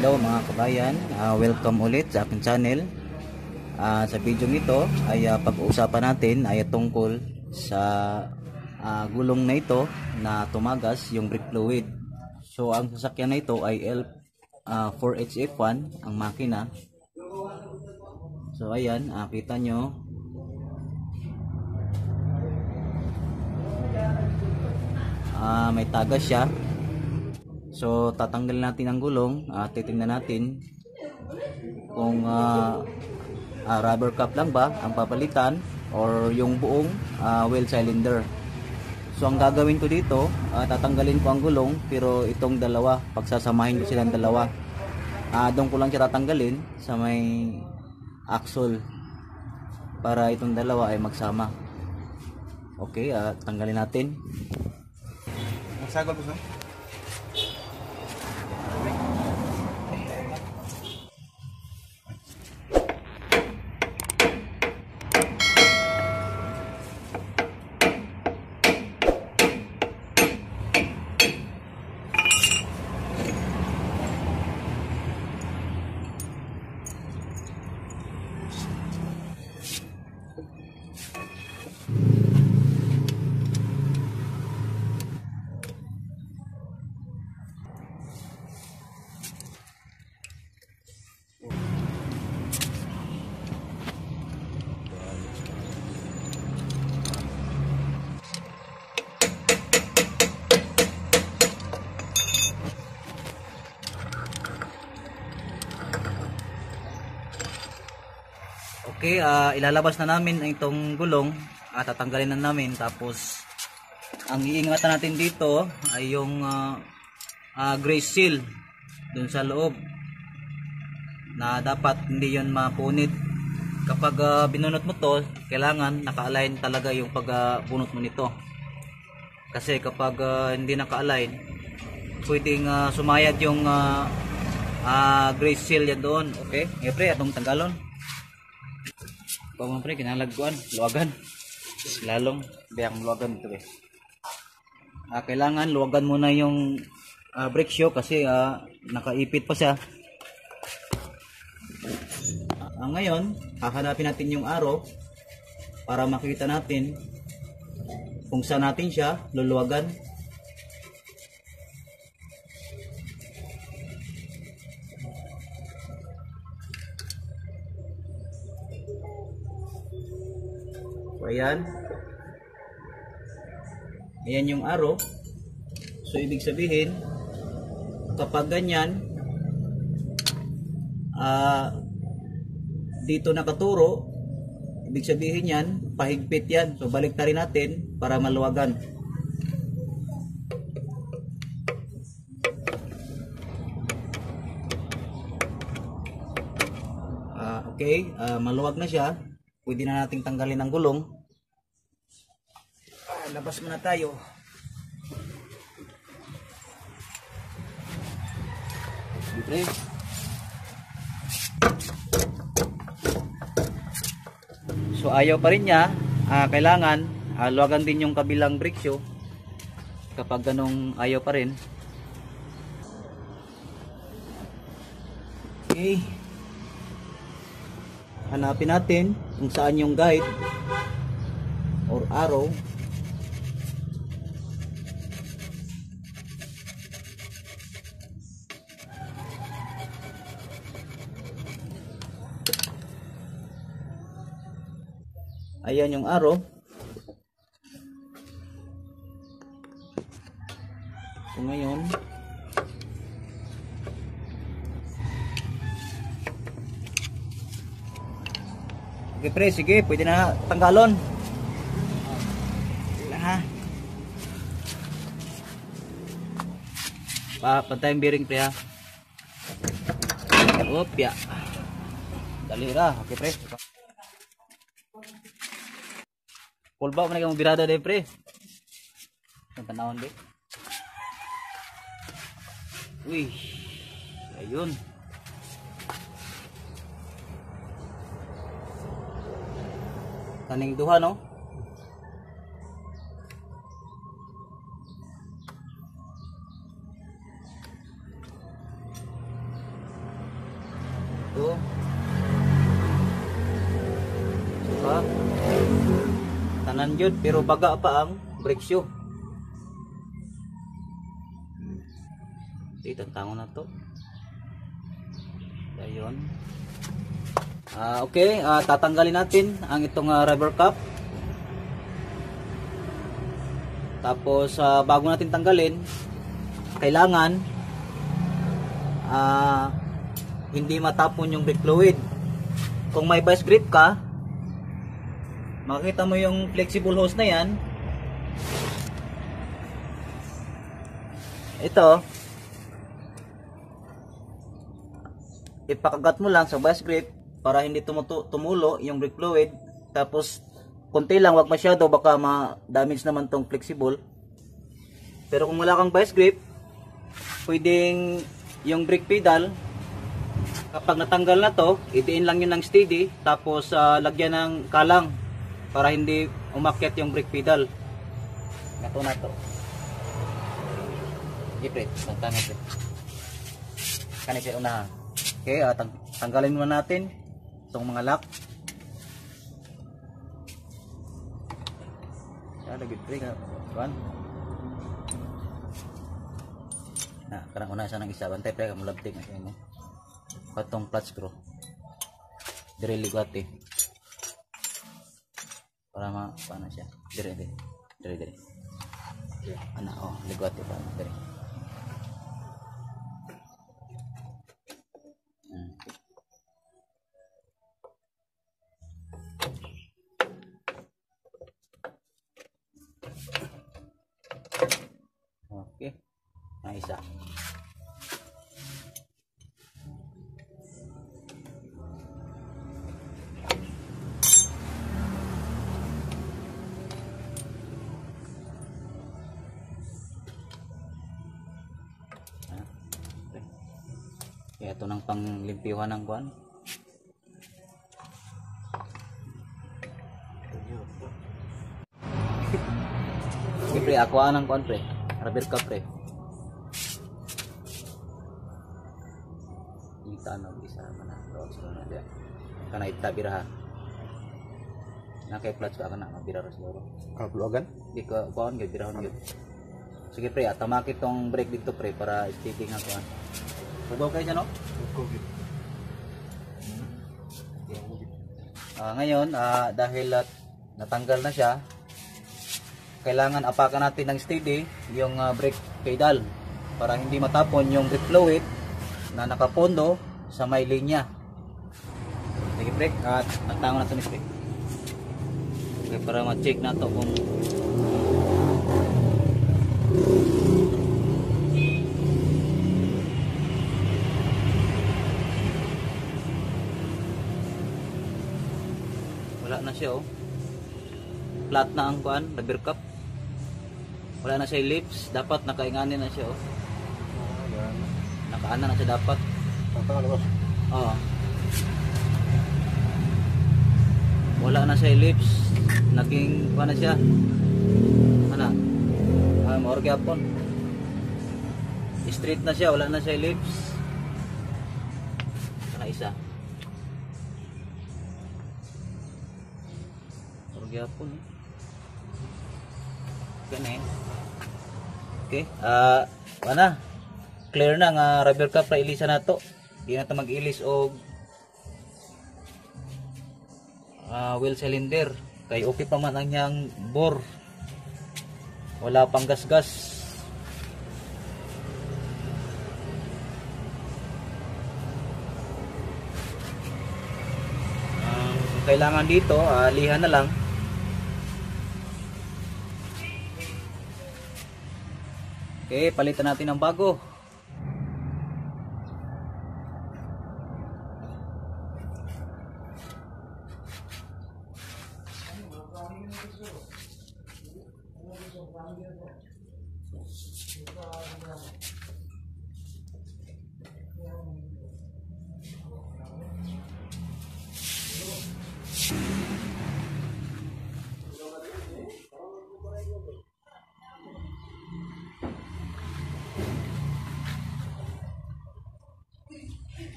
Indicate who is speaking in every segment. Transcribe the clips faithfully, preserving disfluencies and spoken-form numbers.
Speaker 1: Hello mga kabayan, uh, welcome ulit sa aking channel. Uh, sa video nito ay uh, pag-uusapan natin ay tungkol sa uh, gulong na ito na tumagas yung brake fluid. So ang sasakyan na ito ay L uh, four H F one ang makina. So ayan, uh, kita nyo uh, may tagas siya. So tatanggalin natin ang gulong at uh, titingnan natin kung uh, uh, rubber cap lang ba ang papalitan or yung buong uh, wheel cylinder. So ang gagawin ko dito, uh, tatanggalin ko ang gulong, pero itong dalawa, pagsasamahin ko silang dalawa. Uh, doon ko lang siya tatanggalin sa may axle para itong dalawa ay magsama. Okay, uh, tanggalin natin.
Speaker 2: Magsagol po, sir.
Speaker 1: Okay, uh, ilalabas na namin itong gulong at uh, tatanggalin na namin. Tapos ang iingatan natin dito ay yung uh, uh, grease seal dun sa loob, na dapat hindi yon mapunit. Kapag uh, binunot mo to, kailangan naka-align talaga yung pagbunot uh, mo nito, kasi kapag uh, hindi naka-align, pwedeng uh, sumayad yung uh, uh, grease seal yan doon. Okay, e pre, atong tanggalon. Pag pre, kinalagkuan, luwagan. Lalong, biyang luwagan ito eh. Ah, kailangan luwagan muna yung uh, brake shoe kasi uh, nakaipit pa siya. Ah, ngayon, hahanapin natin yung arrow para makita natin kung saan natin siya luluwagan. So, ayan. Ayan yung arrow. So, ibig sabihin, kapag ganyan, uh, dito nakaturo, ibig sabihin yan, pahigpit yan. So, balik na rin natin para maluwagan. Uh, okay, uh, maluwag na siya. Pwede na nating tanggalin ang gulong. Ah, labas muna tayo. Siyempre. So ayaw pa rin niya. Ah, kailangan ah, luwagan din yung kabilang brake shoe. Kapag ganong ayaw pa rin. Okay. Hanapin natin kung saan yung guide or arrow. Ayan yung arrow. So ngayon, okay pre, sige, pwede na tanggalon. Lang ha. Pa, pantay yung bearing pre ha. Opya. Dali ra, okay pre. Full ba, manay ka mong birada din pre. Ang tanawon be. Uy, ayun. Kaning duha no. Ito. Saka tanan yun, pero baga pa ang brake shoe. Ito, tango na to. Ayun. Ah, okay, ah, tatanggalin natin ang itong ah, rubber cap. Tapos ah, bago natin tanggalin, kailangan ah, hindi matapon yung brake fluid. Kung may vice grip ka, makikita mo yung flexible hose na yan. Ito, ipakagat mo lang sa vice grip para hindi tumutu tumulo yung brake fluid. Tapos konti lang, wag masyado, baka ma-damage naman tong flexible. Pero kung wala kang vice grip, pwedeng yung brake pedal, kapag natanggal na to, itiin lang yun ng steady, tapos uh, lagyan ng kalang para hindi umakyat yung brake pedal. Ito na to. Ipre, tanggalin ito. Kanin siya una. Okay, uh, tang tanggalin muna natin itong mga lock. Yan, lagi pre ka. Kuan. Na, karang una sa nang isa, bantay pre ka mulabtig na siya mo. Patong clutch screw. Dire ligat eh. Para ma paano siya. Dire dire. Dire dire. Ana oh, ligat eh pa dire. Okay, nah isa. Kaya ito ng panglimpyuhan ng kuan. Okay, pre, ako anang kuan pre. Rubber cap pre. Kita na bisa mana ro sana dia. Kana itabiraha. Na kay clutch ka kana mabira ro siguro.
Speaker 2: Kablogan?
Speaker 1: Di ka kuan gid birahon gid. Sige pre, atamakit tong brake dito pre para steady nga kuan. Subaw kayo siya no? Uh, ngayon, uh, dahil uh, natanggal na siya, kailangan apakan natin ng steady yung uh, brake pedal para hindi matapon yung brake fluid na nakapondo sa may linya. Sige pre, at nagtango na ito ni pre. Okay, para ma-check na ito kung wala na siya oh. Flat na ang kuan, rubber cap. Wala na siya lips, dapat nakainganin na siya oh.
Speaker 2: Ayan.
Speaker 1: Nakaana na siya dapat.
Speaker 2: Tatalabas.
Speaker 1: Oo. Wala na siya lips, naging kuan na siya. Ana? Ah, maor gyapon. Straight na siya, wala na siya lips. Kana isa. Gyapon eh. Ganun. Okay, ah, uh, ana. Clear na nga rubber cap ra ilisa nato. Di na ta mag-ilis og ah, wheel cylinder. Kay okay pa man ang yang bore. Wala pang gas-gas. Um, kailangan dito, uh, lihan na lang. Okay, palitan natin ng bago.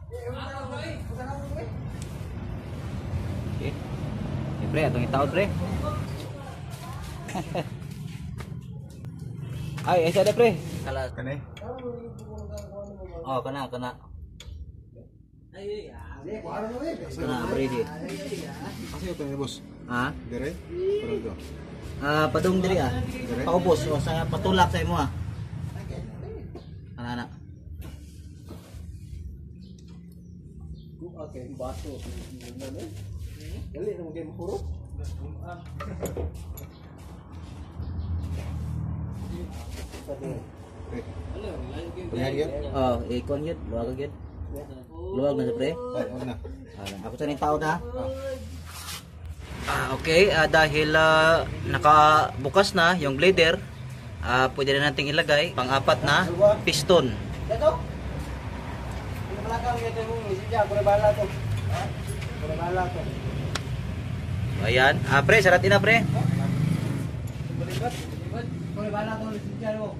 Speaker 1: Okay. Eh, pre, atong itaod pre. Ay, isa ada pre. Kala
Speaker 2: Kani?
Speaker 1: oh kana kana. Kana pre di.
Speaker 2: Kasi ito ni boss.
Speaker 1: Ha?
Speaker 2: Dire? Pero ito.
Speaker 1: Ah, padung diri ah. Paubos o sa patulak sa imo ah. Ana ana.
Speaker 2: Okay, baso. Dali na mo game hurot. Pernah dia?
Speaker 1: Oh, ikon yun, luwag yun. Luwag na sa pre.
Speaker 2: Oh, na.
Speaker 1: Ah, ako sa ning tao na. Ah, okay, ah, dahil ah, nakabukas na yung blader, ah, pwede na nating ilagay pang-apat na piston.
Speaker 2: Ito. Ini belakang ya mo, siya ko bala to. Ko bala to.
Speaker 1: Ayan, ah, pre, saratin na pre.
Speaker 2: Balibat, balibat. Ko bala to siya mo.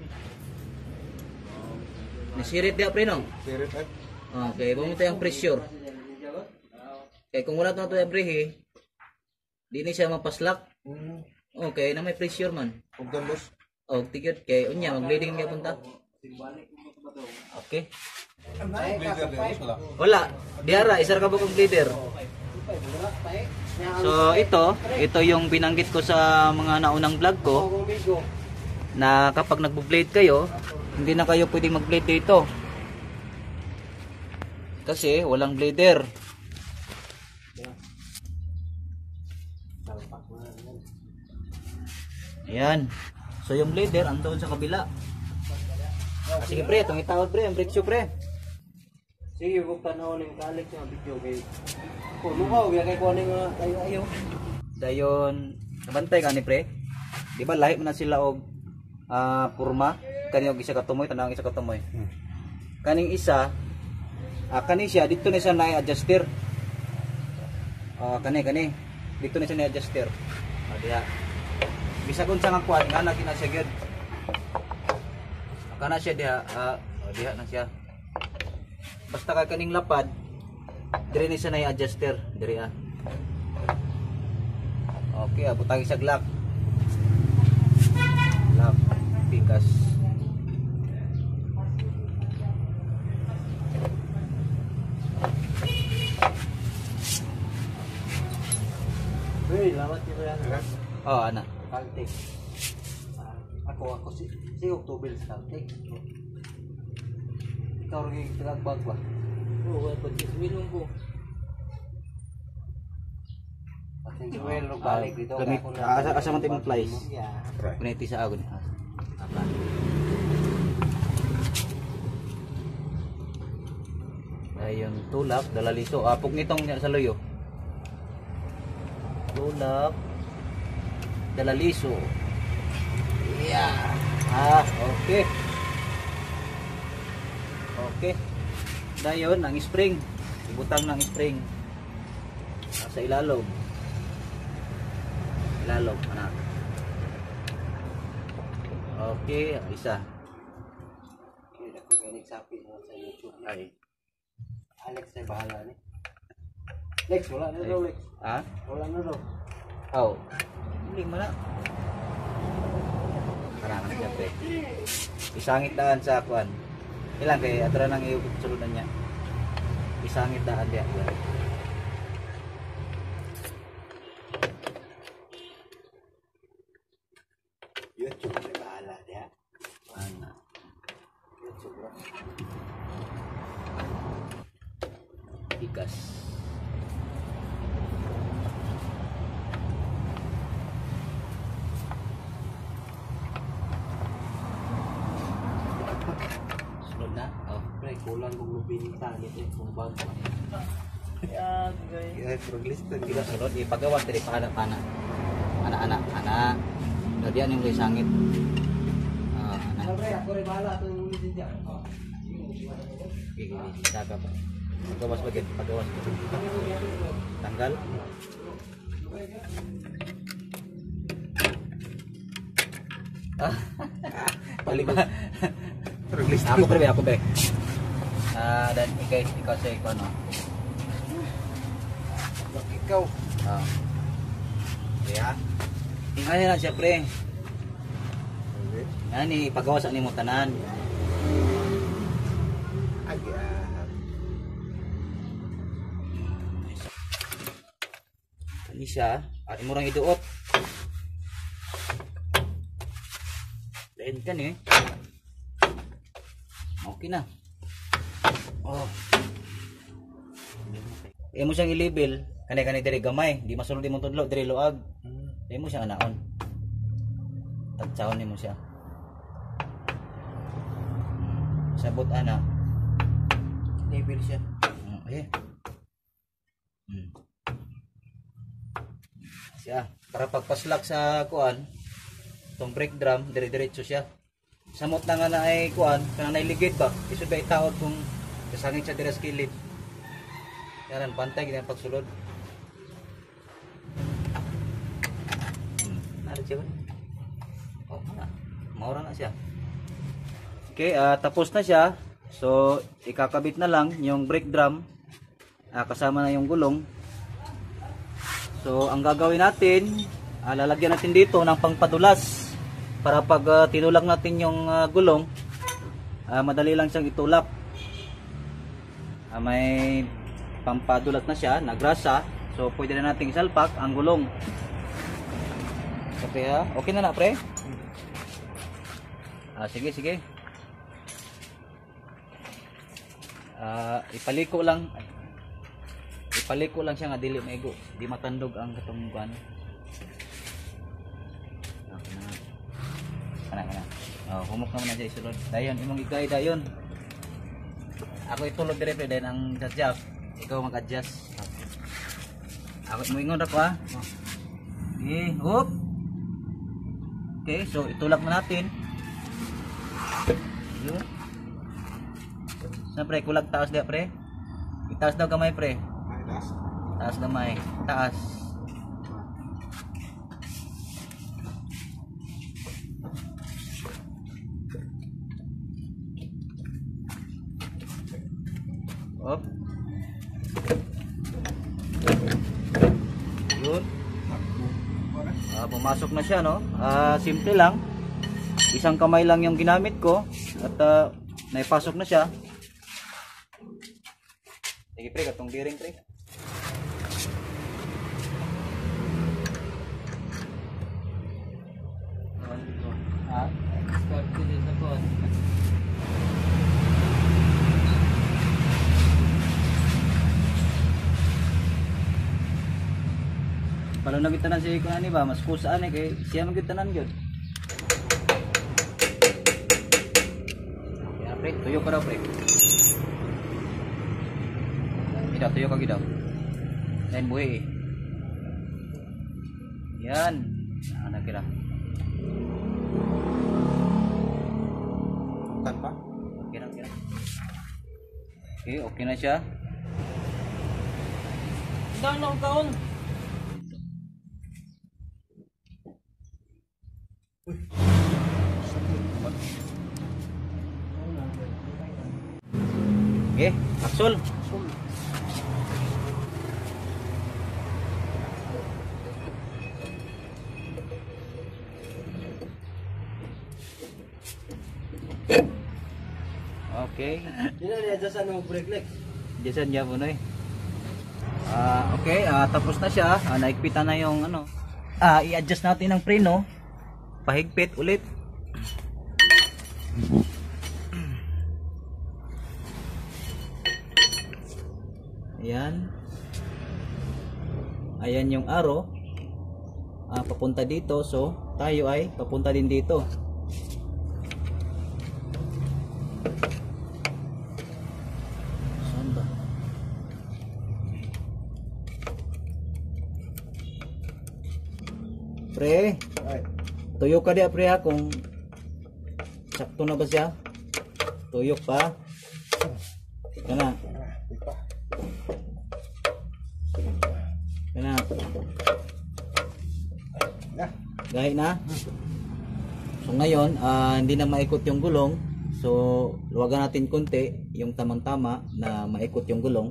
Speaker 1: Nisirit dia pre no.
Speaker 2: Sirit eh.
Speaker 1: Okay, bumito yung pressure. Okay, kung wala to na brehe, di ni siya mapaslak. Okay, na may pressure man.
Speaker 2: Pagdan boss.
Speaker 1: Oh, tigyot kay unya mag-bleeding niya punta. Okay.
Speaker 2: Blazer dia boss wala.
Speaker 1: Wala, diara isar ka ba kong bleeder. So ito, ito yung binanggit ko sa mga naunang vlog ko na kapag nagbo-blade kayo, hindi na kayo pwedeng mag-blade dito. Kasi walang blader. Ayan. So yung blader andoon sa kabila. Ah, sige pre, itong itawad pre, ang brake shoe pre.
Speaker 2: Sige, kung tanaw ning kalik nga video kay. Ko lukaw ya kay ko ning tayo ayo.
Speaker 1: Dayon, nabantay ka ni pre. Di ba lahi man na sila og ah purma, kani og isa ka tumoy, tanang isa ka tumoy. Kaning isa, ah kani siya dito ni siya na adjuster. Ah kani kani, dito ni siya na adjuster. Ah diha. Bisa kun sa nga kuan nga lagi na siya gyud. Kana siya diha, ah oh, diha na siya. Basta ka kaning lapad, dire ni siya na adjuster, dire ah. Okay, abutang isa glock. Lock, pikas.
Speaker 2: Hey, lawat ko yan.
Speaker 1: Oh, ana.
Speaker 2: Caltech. Ako ako si si October sa Caltech. Ikaw rin tagagbag ba?
Speaker 1: Oh, wala pa minum ko.
Speaker 2: Kasi well ro balik dito
Speaker 1: Gamit, asa asa man timong flies.
Speaker 2: Yeah.
Speaker 1: Kuniti sa agon. Apa? Ayun, tulak, dalaliso. Apog nitong sa loyo. Tulak, dalaliso. Yeah. Ah, okay. Okay. Dayon ang spring. Ibutang ng spring. Sa ilalog. Ilalog anak. Okay, isa.
Speaker 2: Kaya ako galing sapi mo sa YouTube.
Speaker 1: Ay.
Speaker 2: Alex ay bahala ni. Lex, wala na daw Lex.
Speaker 1: Ha?
Speaker 2: Wala na daw.
Speaker 1: Oh. Hindi mo na. Parang na siya, pre. Isangit daan sa akuan. Ilang kay atara nang isulod niya. Isangit daan dia.
Speaker 2: YouTube ay bahala dia.
Speaker 1: Ana.
Speaker 2: YouTube bro.
Speaker 1: Ikas. Sunod na. Oh.
Speaker 2: Pre, kulang kong lubinta nito kung bag.
Speaker 1: Ya, guys.
Speaker 2: Ya, progrestan
Speaker 1: Kita sunod ipagawas dari pana-pana. Anak-anak, anak. Dadian yung sangit. Ah, anak.
Speaker 2: Pre, ako rin bahala ito yung ulitin dyan.
Speaker 1: Gigi, jaga pak. Pagawas bagian, pagawas. Tanggal. Ah, balik ba?
Speaker 2: Progrestan.
Speaker 1: Aku pre, aku pre. Ah, dan ikaw, ikaw sa ikaw, no?
Speaker 2: Bak ikaw.
Speaker 1: Ah.
Speaker 2: Kaya?
Speaker 1: Ingay na siya, pre.
Speaker 2: Okay.
Speaker 1: Nani, pagawa sa nimo tanan.
Speaker 2: Agyan.
Speaker 1: Ini siya, at imurang iduot. Lain kan eh. Okay na. Oh. Imo siyang i-label, kanay-kanay diri gamay, di masulod imong tudlo diri luag. Imo siya anaon. Tagsaon nimo siya. Sabot ana.
Speaker 2: Label siya.
Speaker 1: Mm, eh. Hmm. Siya, para pagpaslak sa kuan, tong brake drum, dire-diretso siya. Samot na nga na ay kuan, kana nailigid ba? Isod ba itaod kung kasangit siya dire sa kilid. Yan, pantay gid ang pagsulod. Hmm, narin siya ba? Oh, na. Maura na siya. Okay, ah, tapos na siya. So, ikakabit na lang yung brake drum. Ah, kasama na yung gulong. So, ang gagawin natin, ah, lalagyan natin dito ng pangpadulas para pag uh, tinulak natin yung uh, gulong, uh, madali lang siyang itulak. Uh, may pampadulas na siya, nagrasa. So, pwede na natin isalpak ang gulong. Okay ha? Okay na na, pre? Ah, sige, sige. Uh, ipaliko lang. Ipaliko lang siya nga dili maigo. Di matandog ang katong kuan. Kana kana. Oh, humok naman na siya isulod. Dayon imong igay dayon. Ako itulog dire pre dayon ang adjust. Ikaw mag-adjust. Ako mo ingon ako ha. Okay, hop. Okay, so itulak na natin. Yun. Sa pre, kulag taas dia pre. Itaas daw gamay pre.
Speaker 2: Taas.
Speaker 1: Taas gamay. Taas. Op. Yun. Ah, pumasok na siya, no? Ah, simple lang. Isang kamay lang yung ginamit ko at uh, naipasok na siya. Sige pre, katong bearing pre. Ah, start ko din sa kon. Palo nagitanan si kuan ani ba, mas kusaan eh kay siya magitanan gyud. Ya pre, tuyo ka daw pre. Ida tuyo ka gid daw. Lain buhi. Yan. Ana kira.
Speaker 2: Tanpa?
Speaker 1: Okay na, okay na. Okay, okay na siya.
Speaker 2: Dang nang kaon.
Speaker 1: Okay, aksol. Okay.
Speaker 2: Dili na adjust ano brake leg.
Speaker 1: Diyan niya po noy. Ah, okay, ah, tapos na siya. Ah, naigpitan na yung ano. Ah, i-adjust natin ang preno. Pahigpit ulit. Ayan. Ayan yung arrow. Ah, papunta dito. So, tayo ay papunta din dito. Saan ba? Pre,
Speaker 2: Ay.
Speaker 1: tuyo ka dia pre ha kung sakto na ba siya? Tuyok pa. Kana. Kana.
Speaker 2: Na.
Speaker 1: Gahit na. So ngayon, ah, hindi na maikot yung gulong. So, luwagan natin konti yung tamang-tama na maikot yung gulong.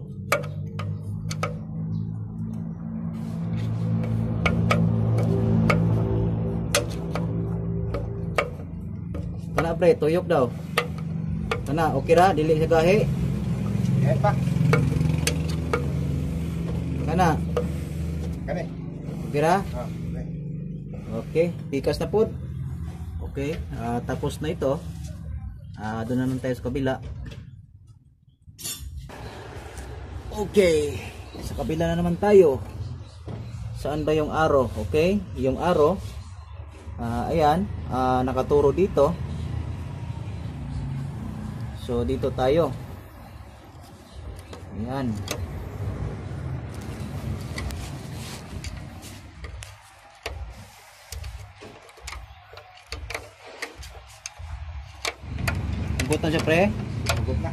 Speaker 1: Kana pre, tuyok daw. Kana, okay ra, dili sa gahi.
Speaker 2: Eh pa.
Speaker 1: Kana,
Speaker 2: Kani.
Speaker 1: okay ra?
Speaker 2: Ah, okay.
Speaker 1: Okay, tikas na po. Okay, ah, tapos na ito. Ah, doon na naman tayo sa kabila. Okay, sa kabila na naman tayo. Saan ba yung arrow? Okay, yung arrow. Ah, ayan, ah, nakaturo dito. So dito tayo. Ayan. Hugot na siya pre.
Speaker 2: Hugot na.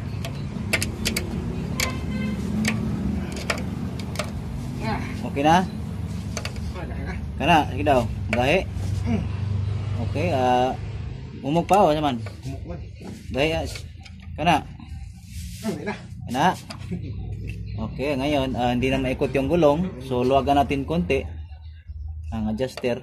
Speaker 2: Ah,
Speaker 1: Okay na?
Speaker 2: wala na.
Speaker 1: Kana, sige daw. Gahi.
Speaker 2: Hmm.
Speaker 1: Okay, ah umog pa o naman.
Speaker 2: Kumukman.
Speaker 1: Gahi. ah, Kana.
Speaker 2: Ah, wala na.
Speaker 1: Kana. Okay, ngayon ah, hindi na maikot yung gulong. So luwagan natin konti ang adjuster.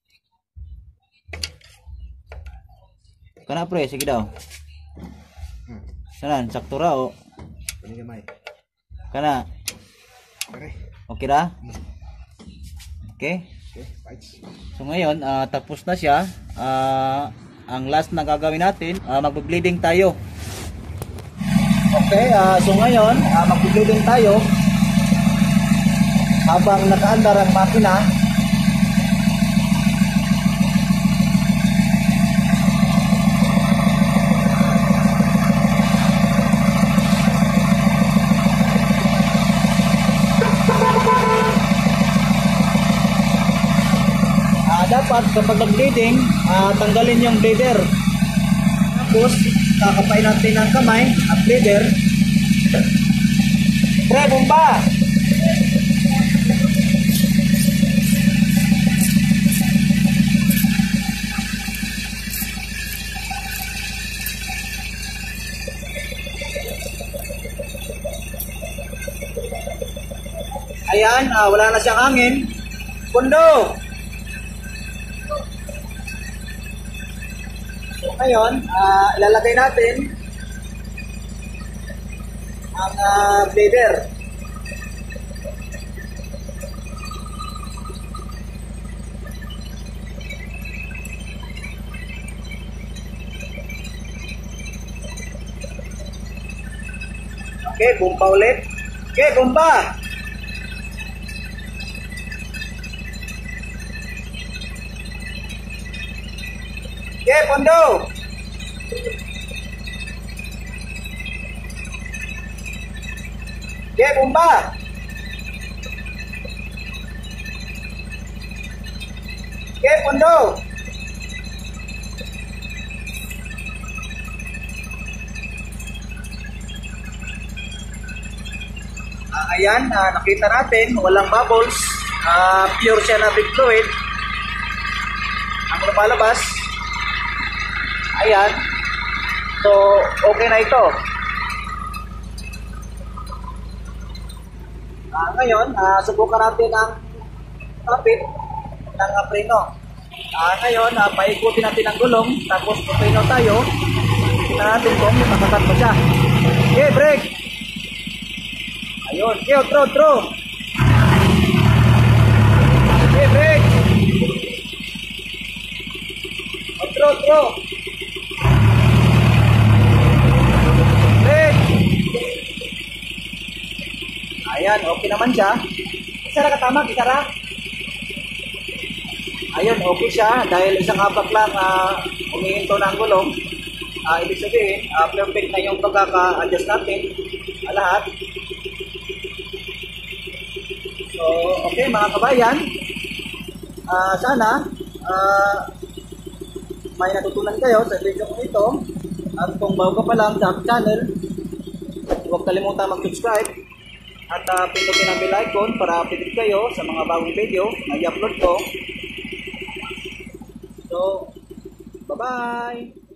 Speaker 1: Kana pre, sige daw.
Speaker 2: Hmm.
Speaker 1: Sanan, sakto ra o.
Speaker 2: Kani gamay.
Speaker 1: Kana.
Speaker 2: Kare.
Speaker 1: Okay ra? Okay.
Speaker 2: Okay, fights.
Speaker 1: So ngayon, ah, tapos na siya. Ah, ang last na gagawin natin, ah, magbe-bleeding tayo. Okay, ah, so ngayon, ah, magbe-bleeding tayo. Habang nakaandar ang makina. Dapat kapag nag-bleeding, uh, tanggalin yung bleeder. Tapos, kakapain natin ang kamay at bleeder. Pre, bomba! Ayan, uh, wala na siyang hangin. Pundo! So ngayon, uh, ilalagay natin ang uh, bleeder. Okay, bomba ulit. Okay, bomba! Okay, pondo! Okay, bomba! Okay, pondo! Uh, ayan, uh, nakita natin, walang bubbles. Uh, pure siya na big fluid. Ang lumalabas. Ayan. So, okay na ito. Uh, ngayon, uh, subukan natin ang kapit ng preno. Uh, ngayon, uh, paikutin natin ang gulong. Tapos, preno tayo. Tingnan natin kung makakat pa siya. Okay, brake! Ayun. Okay, otro, otro. Okay, brake! Otro, otro. Ayan, okay naman siya. Isa na katama, isa na. Ayun, okay siya. Dahil isang hapak lang uh, umihinto na ang gulong. Uh, ibig sabihin, uh, perfect na yung pagkaka-adjust natin. Uh, lahat. So, okay mga kabayan. Uh, sana, uh, may natutunan kayo sa video ko ito. At kung bago ka pa lang sa channel, huwag kalimutan mag-subscribe. At uh, pindutin ang bell icon para update kayo sa mga bagong video na i-upload ko. So, bye-bye!